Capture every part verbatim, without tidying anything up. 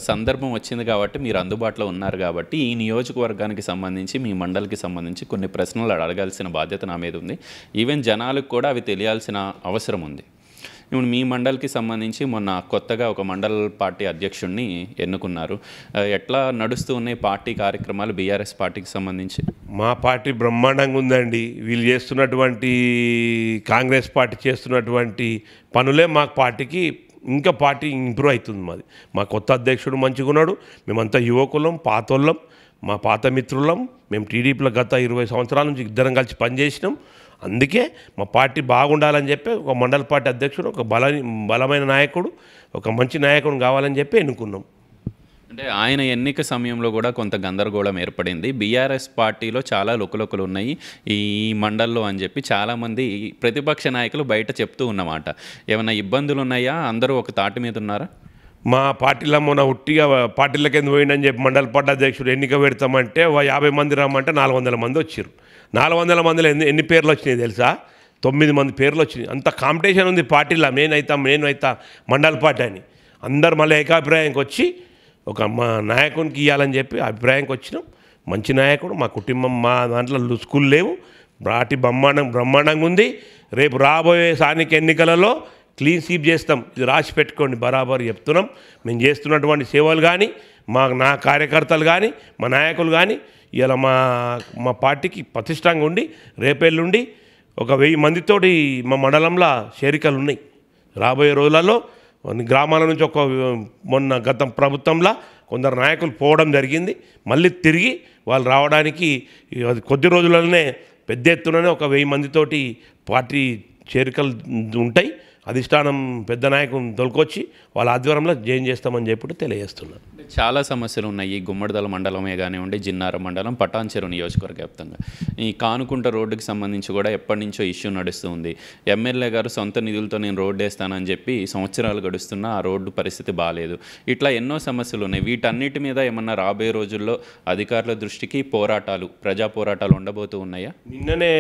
సందర్భం వచ్చింది కాబట్టి మీరు అందుబాటులో ఉన్నారు కాబట్టి ఈ నియోజకవర్గానికి సంబంధించి మీ మండలికి సంబంధించి కొన్ని ప్రశ్నలు అడగాల్సిన బాధ్యత నా మీద ఉంది. ఈవెన్ జనాలకు కూడా అవి తెలియాల్సిన అవసరం ఉంది. ఇప్పుడు మీ మండలికి సంబంధించి మొన్న కొత్తగా ఒక మండల్ పార్టీ అధ్యక్షుడిని ఎన్నుకున్నారు. ఎట్లా నడుస్తూ ఉన్నాయి పార్టీ కార్యక్రమాలు బీఆర్ఎస్ పార్టీకి సంబంధించి? మా పార్టీ బ్రహ్మాండంగా ఉందండి. వీళ్ళు చేస్తున్నటువంటి కాంగ్రెస్ పార్టీ చేస్తున్నటువంటి పనులే మా పార్టీకి ఇంకా పార్టీ ఇంప్రూవ్ అవుతుంది. మాది మా కొత్త అధ్యక్షుడు మంచిగా ఉన్నాడు. మేమంతా యువకులం, పాతోళ్ళం, మా పాత మిత్రులం. మేము టీడీపీలో గత ఇరవై సంవత్సరాల నుంచి ఇద్దరం కలిసి పనిచేసినాం. అందుకే మా పార్టీ బాగుండాలని చెప్పి ఒక మండల పార్టీ అధ్యక్షుడు, ఒక బల బలమైన నాయకుడు, ఒక మంచి నాయకుడు కావాలని చెప్పి ఎన్నుకున్నాం. అంటే ఆయన ఎన్నిక సమయంలో కూడా కొంత గందరగోళం ఏర్పడింది. బీఆర్ఎస్ పార్టీలో చాలా లుకలుకలు ఉన్నాయి ఈ మండల్లో అని చెప్పి చాలామంది ప్రతిపక్ష నాయకులు బయట చెప్తూ ఉన్నమాట. ఏమైనా ఇబ్బందులు ఉన్నాయా? అందరూ ఒక తాటి మీద ఉన్నారా? మా పార్టీలో మొన్న ఉట్టిగా పార్టీలకి ఎందుకు పోయిందని చెప్పి మండల పార్టీ అధ్యక్షుడు ఎన్నిక పెడతామంటే యాభై మంది రమ్మంటే నాలుగు వందల మంది వచ్చారు. నాలుగు వందల మందిలో ఎన్ని ఎన్ని పేర్లు వచ్చినాయి తెలుసా? తొమ్మిది మంది పేర్లు వచ్చినాయి. అంత కాంపిటీషన్ ఉంది పార్టీలో. నేనైతా నేనైతా మండల పార్టీ అని అందరు మళ్ళీ ఏకాభిప్రాయానికి వచ్చి ఒక మా నాయకునికి ఇవ్వాలని చెప్పి అభిప్రాయానికి వచ్చినాం. మంచి నాయకుడు, మా కుటుంబం, మా దాంట్లో లుసుకులు లేవు. పార్టీ బ్రహ్మాండం బ్రహ్మాండంగా ఉంది. రేపు రాబోయే స్థానిక ఎన్నికలలో క్లీన్ స్వీప్ చేస్తాం. ఇది రాసి పెట్టుకోండి, బరాబర్ చెప్తున్నాం. మేము చేస్తున్నటువంటి సేవలు కానీ, మా నా కార్యకర్తలు కానీ, మా నాయకులు కానీ ఇలా మా మా పార్టీకి ప్రతిష్టంగా ఉండి రేపెల్లుండి ఒక వెయ్యి మందితోటి మా మండలంలో చేరికలు ఉన్నాయి. రాబోయే రోజులలో గ్రామాల నుంచి ఒక మొన్న గత ప్రభుత్వంలో కొందరు నాయకులు పోవడం జరిగింది. మళ్ళీ తిరిగి వాళ్ళు రావడానికి కొద్ది రోజులలోనే పెద్ద ఎత్తుననే ఒక వెయ్యి మందితోటి పార్టీ చేరికలు ఉంటాయి. అధిష్టానం పెద్ద నాయకుని తొలకొచ్చి వాళ్ళ ఆధ్వర్యంలో జాయిన్ చేస్తామని చెప్పి తెలియజేస్తున్నారు. చాలా సమస్యలు ఉన్నాయి. గుమ్మడిదల మండలమే కానివ్వండి, జిన్నార మండలం, పటాన్చెరు నియోజకవర్గ వ్యాప్తంగా ఈ కానుకుంట రోడ్డుకి సంబంధించి కూడా ఎప్పటి నుంచో ఇష్యూ నడుస్తూ ఉంది. ఎమ్మెల్యే గారు సొంత నిధులతో నేను రోడ్డు వేస్తానని చెప్పి సంవత్సరాలు గడుస్తున్నా ఆ రోడ్డు పరిస్థితి బాగాలేదు. ఇట్లా ఎన్నో సమస్యలు ఉన్నాయి. వీటన్నిటి మీద ఏమన్నా రాబోయే రోజుల్లో అధికారుల దృష్టికి పోరాటాలు, ప్రజా పోరాటాలు ఉండబోతూ ఉన్నాయా? నిన్ననే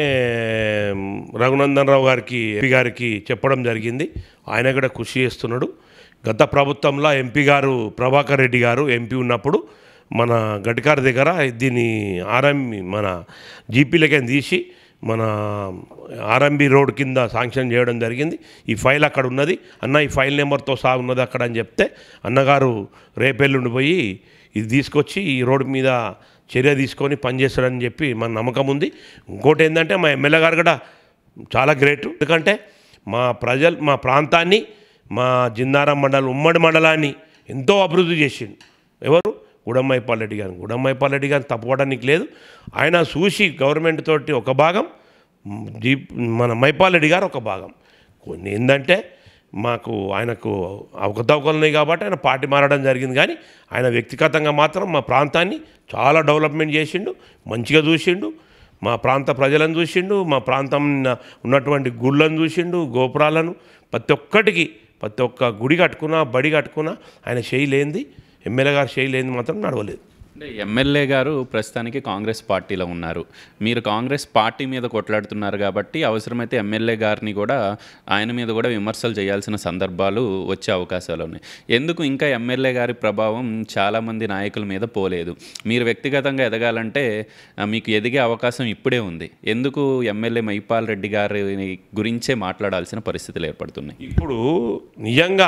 రఘునందన్ రావు గారికి ఎంపీ గారికి చెప్పడం జరిగింది. ఆయన కూడా కృషి చేస్తున్నాడు. గత ప్రభుత్వంలో ఎంపీ గారు ప్రభాకర్ రెడ్డి గారు ఎంపీ ఉన్నప్పుడు మన గడ్కార్ దగ్గర దీన్ని ఆర్ఎంబి మన జీపీలకే తీసి మన ఆర్ఎంబి రోడ్ కింద శాంక్షన్ చేయడం జరిగింది. ఈ ఫైల్ అక్కడ ఉన్నది అన్న, ఈ ఫైల్ నెంబర్తో సహా ఉన్నది అక్కడ అని చెప్తే అన్నగారు రేపెల్లుండి పోయి ఇది తీసుకొచ్చి ఈ రోడ్డు మీద చర్య తీసుకొని పనిచేస్తాడని చెప్పి మన నమ్మకం ఉంది. ఇంకోటి ఏంటంటే మా ఎమ్మెల్యే గారు కూడా చాలా గ్రేట్. ఎందుకంటే మా ప్రజలు మా ప్రాంతాన్ని, మా జిన్నారం మండలం ఉమ్మడి మండలాన్ని ఎంతో అభివృద్ధి చేసిండు. ఎవరు? గుడమ్మైపాల్ రెడ్డి గారు. గుడమ్మైపాల్ రెడ్డి గారిని తప్పుకోవడానికి లేదు. ఆయన చూసి గవర్నమెంట్ తోటి ఒక భాగం, జీ మన మైపాల్ రెడ్డి గారు ఒక భాగం. కొన్ని ఏంటంటే మాకు ఆయనకు అవకతవకలు ఉన్నాయి కాబట్టి ఆయన పార్టీ మారడం జరిగింది. కానీ ఆయన వ్యక్తిగతంగా మాత్రం మా ప్రాంతాన్ని చాలా డెవలప్మెంట్ చేసిండు, మంచిగా చూసిండు. మా ప్రాంత ప్రజలను చూసిండు, మా ప్రాంతం ఉన్నటువంటి గుళ్ళను చూసిండు, గోపురాలను, ప్రతి ఒక్కటికి ప్రతి ఒక్క గుడి కట్టుకున్నా, బడి కట్టుకున్నా ఆయన చేయి లేనిది, ఎమ్మెల్యే గారు చేయి లేనిది మాత్రం నడవలేదు. అంటే ఎమ్మెల్యే గారు ప్రస్తుతానికి కాంగ్రెస్ పార్టీలో ఉన్నారు. మీరు కాంగ్రెస్ పార్టీ మీద కొట్లాడుతున్నారు కాబట్టి అవసరమైతే ఎమ్మెల్యే గారిని కూడా ఆయన మీద కూడా విమర్శలు చేయాల్సిన సందర్భాలు వచ్చే అవకాశాలు ఉన్నాయి. ఎందుకు ఇంకా ఎమ్మెల్యే గారి ప్రభావం చాలామంది నాయకుల మీద పోలేదు? మీరు వ్యక్తిగతంగా ఎదగాలంటే మీకు ఎదిగే అవకాశం ఇప్పుడే ఉంది. ఎందుకు ఎమ్మెల్యే మైపాల్ రెడ్డి గారి గురించే మాట్లాడాల్సిన పరిస్థితులు ఏర్పడుతున్నాయి? ఇప్పుడు నిజంగా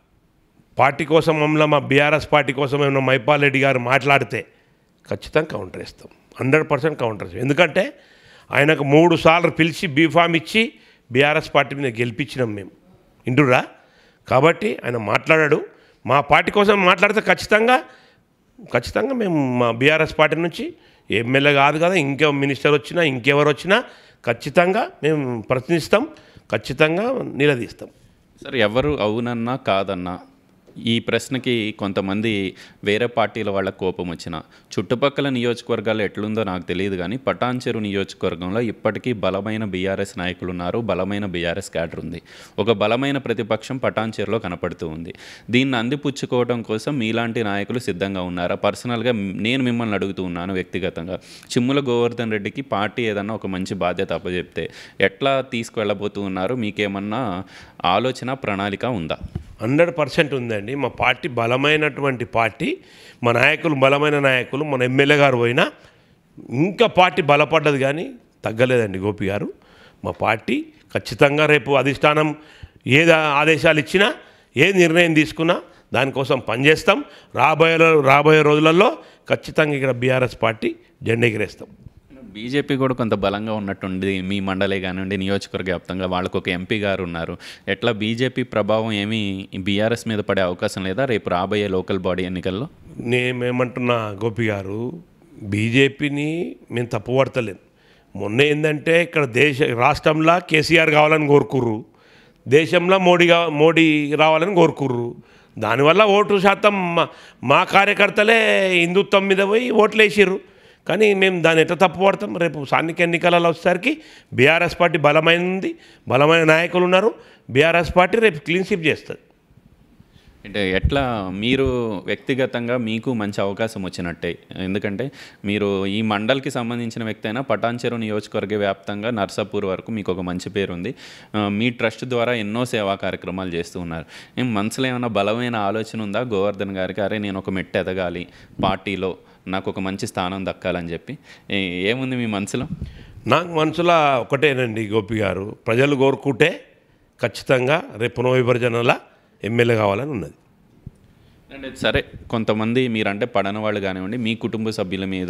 పార్టీ కోసం మమ్మల్ని మా బీఆర్ఎస్ పార్టీ కోసం ఏమన్నా మైపాల్ రెడ్డి గారు మాట్లాడితే ఖచ్చితంగా కౌంటర్ ఇస్తాం, హండ్రెడ్ పర్సెంట్ కౌంటర్ ఇస్తాం. ఎందుకంటే ఆయనకు మూడు సార్లు పిలిచి బీఫామ్ ఇచ్చి బీఆర్ఎస్ పార్టీ మీద గెలిపించినాం మేము, ఇంటురా. కాబట్టి ఆయన మాట్లాడాడు. మా పార్టీ కోసం మాట్లాడితే ఖచ్చితంగా ఖచ్చితంగా మేము మా బీఆర్ఎస్ పార్టీ నుంచి ఎమ్మెల్యే కాదు కదా, ఇంకే మినిస్టర్ వచ్చినా ఇంకెవరు వచ్చినా ఖచ్చితంగా మేము ప్రశ్నిస్తాం, ఖచ్చితంగా నిలదీస్తాం. సార్, ఎవరు అవునన్నా కాదన్నా ఈ ప్రశ్నకి కొంతమంది వేరే పార్టీల వాళ్ళ కోపం వచ్చిన చుట్టుపక్కల నియోజకవర్గాలు ఎట్లుందో నాకు తెలియదు కానీ పటాన్చెరు నియోజకవర్గంలో ఇప్పటికీ బలమైన బీఆర్ఎస్ నాయకులు ఉన్నారు, బలమైన బీఆర్ఎస్ క్యాడర్ ఉంది. ఒక బలమైన ప్రతిపక్షం పటాన్చెరులో కనపడుతూ ఉంది. దీన్ని అందిపుచ్చుకోవడం కోసం మీలాంటి నాయకులు సిద్ధంగా ఉన్నారా? పర్సనల్గా నేను మిమ్మల్ని అడుగుతూ ఉన్నాను వ్యక్తిగతంగా. చిమ్ముల గోవర్ధన్ రెడ్డికి పార్టీ ఏదన్నా ఒక మంచి బాధ్యత అప్పచెప్తే ఎట్లా తీసుకువెళ్ళబోతూ ఉన్నారు? మీకేమన్నా ఆలోచన, ప్రణాళిక ఉందా? హండ్రెడ్ పర్సెంట్ ఉందండి. మా పార్టీ బలమైనటువంటి పార్టీ, మా నాయకులు బలమైన నాయకులు. మన ఎమ్మెల్యే గారు పోయినా ఇంకా పార్టీ బలపడ్డది కానీ తగ్గలేదండి గోపి గారు. మా పార్టీ ఖచ్చితంగా రేపు అధిష్టానం ఏ ఆదేశాలు ఇచ్చినా, ఏ నిర్ణయం తీసుకున్నా దానికోసం పనిచేస్తాం. రాబోయే రాబోయే రోజులలో ఖచ్చితంగా ఇక్కడ బీఆర్ఎస్ పార్టీ జెండా ఎగిరేస్తాం. బీజేపీ కూడా కొంత బలంగా ఉన్నట్టుంది మీ మండలే కానివ్వండి, నియోజకవర్గ వ్యాప్తంగా వాళ్ళకు ఒక ఎంపీ గారు ఉన్నారు. ఎట్లా బీజేపీ ప్రభావం ఏమీ బీఆర్ఎస్ మీద పడే అవకాశం లేదా రేపు రాబోయే లోకల్ బాడీ ఎన్నికల్లో? నేనేమంటున్నా గోపి గారు, బీజేపీని మేము తప్పుపడతలేం. మొన్న ఏంటంటే ఇక్కడ దేశ రాష్ట్రంలో కేసీఆర్ కావాలని కోరుకుర్రు, దేశంలో మోడీ మోడీ రావాలని కోరుకుర్రు. దానివల్ల ఓటు శాతం మా మా కార్యకర్తలే హిందుత్వం మీద పోయి ఓట్లు వేసిర్రు. కానీ మేము దాన్ని ఎట్లా తప్పు పడతాం? రేపు స్థానిక ఎన్నికలలో వచ్చేసరికి బీఆర్ఎస్ పార్టీ బలమైనది, బలమైన నాయకులు ఉన్నారు. బీఆర్ఎస్ పార్టీ రేపు క్లీన్ స్వీప్ చేస్తుంది. అంటే ఎట్లా మీరు వ్యక్తిగతంగా మీకు మంచి అవకాశం వచ్చినట్టే, ఎందుకంటే మీరు ఈ మండల్కి సంబంధించిన వ్యక్తి అయినా పటాన్చెరు నియోజకవర్గ వ్యాప్తంగా నర్సాపూర్ వరకు మీకు ఒక మంచి పేరు ఉంది. మీ ట్రస్ట్ ద్వారా ఎన్నో సేవా కార్యక్రమాలు చేస్తూ ఉన్నారు. ఏం మనసులో ఏమైనా బలమైన ఆలోచన ఉందా గోవర్ధన్ గారికి, అరే నేను ఒక మెట్టు ఎదగాలి పార్టీలో, నాకు ఒక మంచి స్థానం దక్కాలని చెప్పి? ఏముంది మీ మనసులో? నాకు మనసులో ఒకటేనండి గోపి గారు, ప్రజలు కోరుకుంటే ఖచ్చితంగా రేపు పునర్విభజనల ఎమ్మెల్యే కావాలని ఉన్నది. అంటే సరే, కొంతమంది మీరంటే పడని వాళ్ళు కానివ్వండి, మీ కుటుంబ సభ్యుల మీద,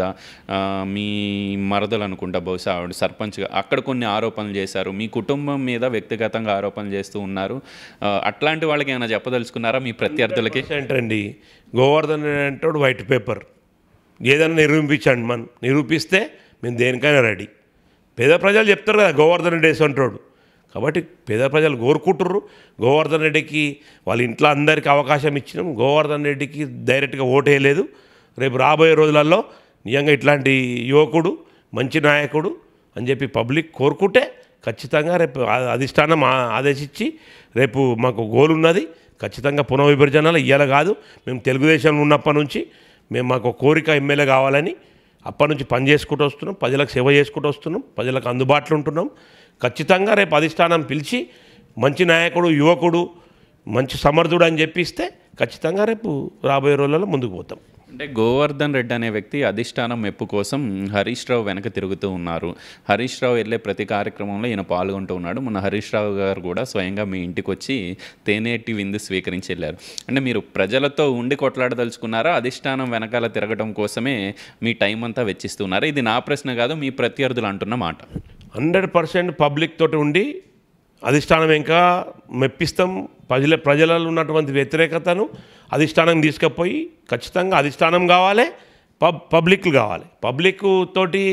మీ మరదలు అనుకుంటా బహుశా ఆవిడ సర్పంచ్గా, అక్కడ కొన్ని ఆరోపణలు చేశారు, మీ కుటుంబం మీద వ్యక్తిగతంగా ఆరోపణలు చేస్తూ ఉన్నారు. అట్లాంటి వాళ్ళకి ఏమైనా చెప్పదలుచుకున్నారా మీ ప్రత్యర్థులకి? ఏంటండి, గోవర్ధన్ అంటే వైట్ పేపర్, ఏదైనా నిరూపించండి, మనం నిరూపిస్తే మేము దేనికైనా రెడీ. పేద ప్రజలు చెప్తారు కదా గోవర్ధన్ రెడ్డి అంటాడు. కాబట్టి పేద ప్రజలు కోరుకుంటుర్రు. గోవర్ధన్ రెడ్డికి వాళ్ళ ఇంట్లో అందరికీ అవకాశం ఇచ్చినాం. గోవర్ధన్ రెడ్డికి డైరెక్ట్గా ఓటేయలేదు. రేపు రాబోయే రోజులలో నిజంగా ఇట్లాంటి యువకుడు, మంచి నాయకుడు అని చెప్పి పబ్లిక్ కోరుకుంటే ఖచ్చితంగా రేపు అధిష్టానం ఆదేశించి, రేపు మాకు గోల్ ఉన్నది ఖచ్చితంగా పునర్విభజనలు ఇయ్యాల కాదు. మేము తెలుగుదేశంలో ఉన్నప్పటి నుంచి మేము మాకు కోరిక ఎమ్మెల్యే కావాలని అప్పటి నుంచి పని చేసుకుంటూ వస్తున్నాం, ప్రజలకు సేవ చేసుకుంటూ వస్తున్నాం, ప్రజలకు అందుబాటులో ఉంటున్నాం. ఖచ్చితంగా రేపు అధిష్టానం పిలిచి మంచి నాయకుడు, యువకుడు, మంచి సమర్థుడు అని చెప్పిస్తే ఖచ్చితంగా రేపు రాబోయే రోజులలో ముందుకు పోతాం. అంటే గోవర్ధన్ రెడ్డి అనే వ్యక్తి అధిష్టానం మెప్పు కోసం హరీష్ రావు వెనక తిరుగుతూ ఉన్నారు. హరీష్ రావు వెళ్ళే ప్రతి కార్యక్రమంలో ఈయన పాల్గొంటూ ఉన్నాడు. మొన్న హరీష్ రావు గారు కూడా స్వయంగా మీ ఇంటికి వచ్చి తేనేటి విందు స్వీకరించి వెళ్ళారు. అంటే మీరు ప్రజలతో ఉండి కొట్లాడదలుచుకున్నారా, అధిష్టానం వెనకాల తిరగడం కోసమే మీ టైం అంతా వెచ్చిస్తున్నారా? ఇది నా ప్రశ్న కాదు, మీ ప్రత్యర్థులు అంటున్న మాట. హండ్రెడ్ పర్సెంట్ పబ్లిక్ తోటి ఉండి అధిష్టానం ఇంకా మెప్పిస్తాం. ప్రజల ప్రజలలో ఉన్నటువంటి వ్యతిరేకతను అధిష్టానం తీసుకుపోయి ఖచ్చితంగా అధిష్టానం కావాలి, పబ్ పబ్లిక్లు కావాలి. పబ్లిక్ తోటి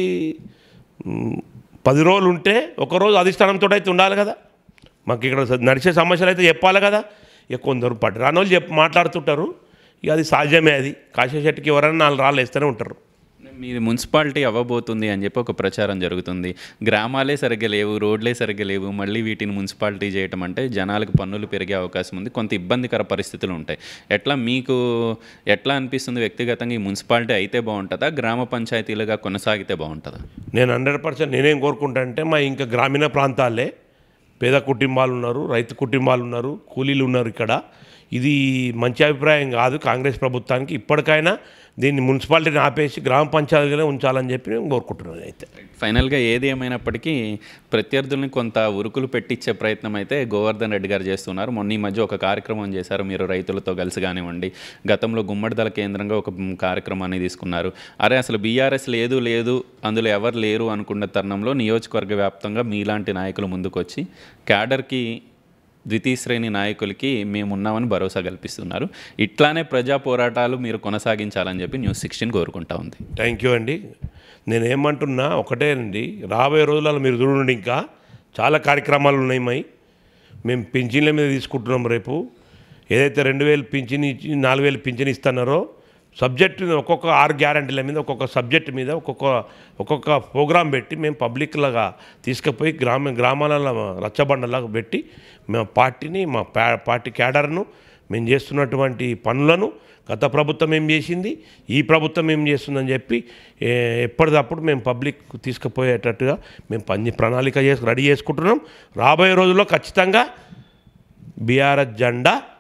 పది రోజులు ఉంటే ఒకరోజు అధిష్టానంతో అయితే ఉండాలి కదా. మాకు ఇక్కడ నడిచే సమస్యలు అయితే చెప్పాలి కదా. ఇక కొందరు పట్టరాని వాళ్ళు చెప్పి మాట్లాడుతుంటారు. ఇక అది సహజమే. అది కాశేషెట్టికి ఎవరైనా నాలుగు రాళ్ళు వేస్తూనే ఉంటారు. మీది మున్సిపాలిటీ అవ్వబోతుంది అని చెప్పి ఒక ప్రచారం జరుగుతుంది. గ్రామాలే సరిగ్గా లేవు, రోడ్లే సరిగ్గా లేవు, మళ్ళీ వీటిని మున్సిపాలిటీ చేయటం అంటే జనాలకు పన్నులు పెరిగే అవకాశం ఉంది, కొంత ఇబ్బందికర పరిస్థితులు ఉంటాయి. ఎట్లా మీకు ఎట్లా అనిపిస్తుంది వ్యక్తిగతంగా, ఈ మున్సిపాలిటీ అయితే బాగుంటుందా, గ్రామ పంచాయతీలుగా కొనసాగితే బాగుంటుందా? నేను హండ్రెడ్ పర్సెంట్ నేనేం కోరుకుంటా అంటే, మా ఇంకా గ్రామీణ ప్రాంతాలే పేద కుటుంబాలు ఉన్నారు, రైతు కుటుంబాలు ఉన్నారు, కూలీలు ఉన్నారు. ఇక్కడ ఇది మంచి అభిప్రాయం కాదు కాంగ్రెస్ ప్రభుత్వానికి. ఇప్పటికైనా దీన్ని మున్సిపాలిటీని ఆపేసి గ్రామ పంచాయతీగానే ఉంచాలని చెప్పి నేను కోరుకుంటున్నాను. అయితే ఫైనల్గా ఏది ఏమైనప్పటికీ ప్రత్యర్థుల్ని కొంత ఉరుకులు పెట్టించే ప్రయత్నం అయితే గోవర్ధన్ రెడ్డి గారు చేస్తున్నారు. మొన్న ఈ మధ్య ఒక కార్యక్రమం చేశారు మీరు రైతులతో కలిసి కానివ్వండి, గతంలో గుమ్మడిదల కేంద్రంగా ఒక కార్యక్రమాన్ని తీసుకున్నారు. అరే అసలు బీఆర్ఎస్ లేదు లేదు అందులో ఎవరు లేరు అనుకున్న తరుణంలో నియోజకవర్గ వ్యాప్తంగా మీలాంటి నాయకులు ముందుకొచ్చి క్యాడర్కి, ద్వితీయ శ్రేణి నాయకులకి మేమున్నామని భరోసా కల్పిస్తున్నారు. ఇట్లానే ప్రజా పోరాటాలు మీరు కొనసాగించాలని చెప్పి న్యూస్ సిక్స్టీన్ కోరుకుంటా ఉంది. థ్యాంక్ యూ అండి. నేనేమంటున్నా ఒకటేనండి, రాబోయే రోజులలో మీరు చూడండి ఇంకా చాలా కార్యక్రమాలు ఉన్నాయి. మై మేము పింఛన్ల మీద తీసుకుంటున్నాం. రేపు ఏదైతే రెండు వేలు పింఛన్ ఇచ్చి నాలుగు వేలు పింఛన్ ఇస్తున్నారో సబ్జెక్టు ఒక్కొక్క ఆరు గ్యారంటీల మీద ఒక్కొక్క సబ్జెక్టు మీద ఒక్కొక్క ఒక్కొక్క ప్రోగ్రాం పెట్టి మేము పబ్లిక్లాగా తీసుకుపోయి గ్రామ గ్రామాలలో రచ్చబండలాగా పెట్టి మేము పార్టీని, మా పార్టీ క్యాడర్ను, మేము చేస్తున్నటువంటి పనులను గత ప్రభుత్వం ఏం చేసింది, ఈ ప్రభుత్వం ఏం చేస్తుందని చెప్పి ఎప్పటికప్పుడు మేము పబ్లిక్ తీసుకుపోయేటట్టుగా మేము పని ప్రణాళిక చేసి రెడీ చేసుకుంటున్నాం. రాబోయే రోజుల్లో ఖచ్చితంగా బీఆర్ఎస్ జెండా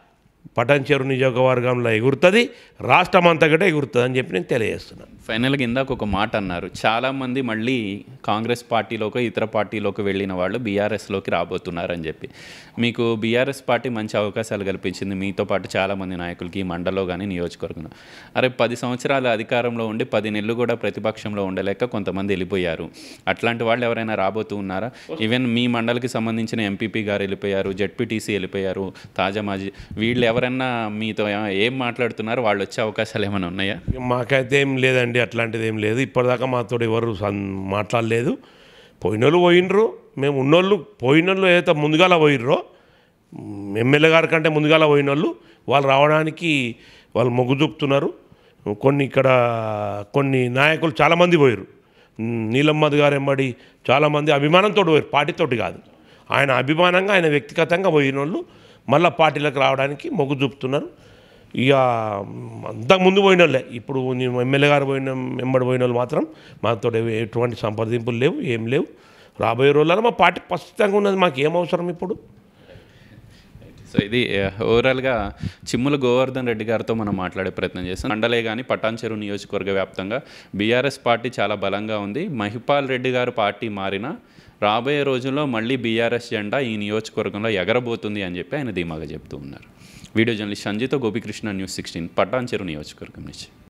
పటాన్చెరు నియోజకవర్గంలో ఎగురుతుంది, రాష్ట్రం అంతా కూడా ఎగురుతుంది అని చెప్పి నేను తెలియజేస్తున్నాను. ఫైనల్గా ఇందాక ఒక మాట అన్నారు, చాలామంది మళ్ళీ కాంగ్రెస్ పార్టీలోకి ఇతర పార్టీలోకి వెళ్ళిన వాళ్ళు బీఆర్ఎస్లోకి రాబోతున్నారని చెప్పి. మీకు బీఆర్ఎస్ పార్టీ మంచి అవకాశాలు కల్పించింది, మీతో పాటు చాలామంది నాయకులకి ఈ మండలంలో కానీ నియోజకవర్గంలో. అరే పది సంవత్సరాల అధికారంలో ఉండి పది నెలలు కూడా ప్రతిపక్షంలో ఉండలేక కొంతమంది వెళ్ళిపోయారు. అట్లాంటి వాళ్ళు ఎవరైనా రాబోతూ ఉన్నారా? ఈవెన్ మీ మండలికి సంబంధించిన ఎంపీపీ గారు వెళ్ళిపోయారు, జెడ్పీటీసీ వెళ్ళిపోయారు, తాజా మాజీ వీళ్ళు ఎవరన్నా మీతో ఏం మాట్లాడుతున్నారు? వాళ్ళు వచ్చే అవకాశాలు ఏమైనా ఉన్నాయా? మాకైతే ఏం లేదండి, అట్లాంటిది ఏం లేదు. ఇప్పటిదాకా మాతో ఎవరు మాట్లాడలేదు. పోయినోళ్ళు పోయినరు, మేము ఉన్నోళ్ళు పోయినోళ్ళు ఏదైతే ముందుగాల పోయినరో, ఎమ్మెల్యే గారి కంటే ముందుగాల పోయినోళ్ళు వాళ్ళు రావడానికి వాళ్ళు మొగ్గు చూపుతున్నారు. కొన్ని ఇక్కడ కొన్ని నాయకులు చాలామంది పోయారు. నీలమ్మద్ గారు ఎంబడి చాలామంది అభిమానంతో పోయారు, పార్టీతోటి కాదు. ఆయన అభిమానంగా ఆయన వ్యక్తిగతంగా పోయిన వాళ్ళు మళ్ళీ పార్టీలకు రావడానికి మొగ్గు చూపుతున్నారు. ఇక అంతకు ముందు పోయిన వాళ్ళే, ఇప్పుడు ఎమ్మెల్యే గారు పోయిన వెంబడి పోయిన వాళ్ళు మాత్రం మాతో ఎటువంటి సంప్రదింపులు లేవు, ఏం లేవు. రాబోయే రోజుల్లో మా పార్టీ ప్రస్తుతంగా ఉన్నది, మాకు ఏం అవసరం ఇప్పుడు. సో ఇది ఓవరాల్గా చిమ్ముల గోవర్ధన్ రెడ్డి గారితో మనం మాట్లాడే ప్రయత్నం చేస్తాం. మండలే కానీ పటాన్చెరు నియోజకవర్గ వ్యాప్తంగా బీఆర్ఎస్ పార్టీ చాలా బలంగా ఉంది. మహిపాల్ రెడ్డి గారు పార్టీ మారినా రాబోయే రోజుల్లో మళ్ళీ బీఆర్ఎస్ జెండా ఈ నియోజకవర్గంలో ఎగరబోతుంది అని చెప్పి ఆయన ధీమాగా చెప్తూ ఉన్నారు. వీడియో జర్నలిస్ట్ సంజయ్తో గోపికృష్ణ, న్యూస్ సిక్స్టీన్, పటాన్చెరు నియోజకవర్గం నుంచి.